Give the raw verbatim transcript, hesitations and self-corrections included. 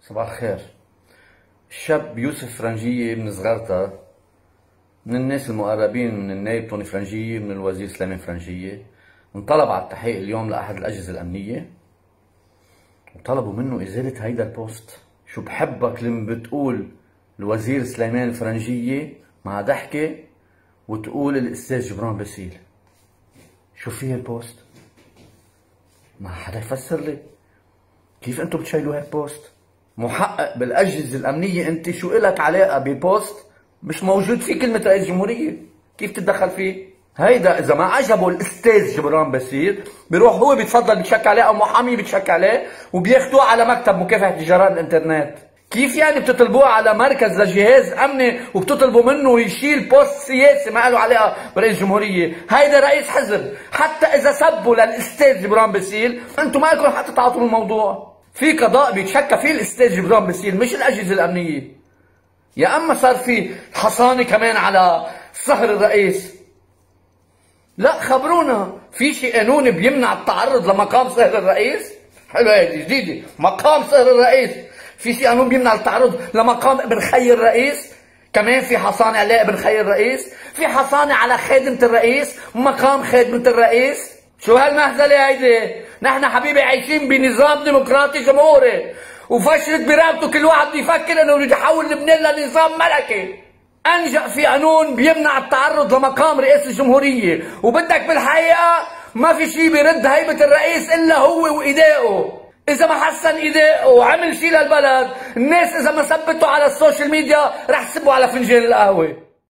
صباح الخير. الشاب يوسف فرنجية من صغرتها، من الناس المقربين من النائب طوني فرنجية من الوزير سليمان فرنجية، انطلب على التحقيق اليوم لأحد الأجهزة الأمنية وطلبوا منه إزالة هيدا البوست. شو بحبك لما بتقول الوزير سليمان فرنجية مع ضحكة وتقول الأستاذ جبران باسيل؟ شو فيه البوست؟ ما حدا يفسر لي كيف انتم بتشيلوا هيك بوست؟ محقق بالاجهزه الامنيه انت، شو الك علاقه ببوست مش موجود فيه كلمه رئيس جمهوريه؟ كيف تتدخل فيه؟ هيدا اذا ما عجبه الاستاذ جبران باسيل بيروح هو بيتفضل بيتشك عليه او محامي بيتشك عليه وبياخذوه على مكتب مكافحه جرائم الانترنت. كيف يعني بتطلبوه على مركز لجهاز امني وبتطلبوا منه يشيل بوست سياسي ما له علاقه برئيس جمهوريه؟ هيدا رئيس حزب، حتى اذا سبوا للاستاذ جبران باسيل انتم ما لكم حتى تعاطوا الموضوع. في قضاء بيتشكى فيه الاستاذ جبران باسيل مش الاجهزه الامنيه. يا اما صار في حصانه كمان على صهر الرئيس. لا خبرونا، في شيء قانوني بيمنع التعرض لمقام صهر الرئيس؟ حلوه هيدي جديده، مقام صهر الرئيس. في شيء قانون بيمنع التعرض لمقام ابن خي الرئيس؟ كمان في حصانه على ابن خي الرئيس؟ في حصانه على خادمه الرئيس ومقام خادمه الرئيس؟ شو هالمهزله هيدي؟ نحن حبيبي عايشين بنظام ديمقراطي جمهوري، وفشلت برقبته كل واحد بده يفكر انه بده يحول لبنان لنظام ملكي. انجأ في قانون بيمنع التعرض لمقام رئاسة الجمهورية، وبدك بالحقيقة ما في شيء بيرد هيبة الرئيس الا هو وإيدائه. إذا ما حسن إيدائه وعمل شيء للبلد، الناس إذا ما ثبتوا على السوشيال ميديا رح تسبوا على فنجان القهوة.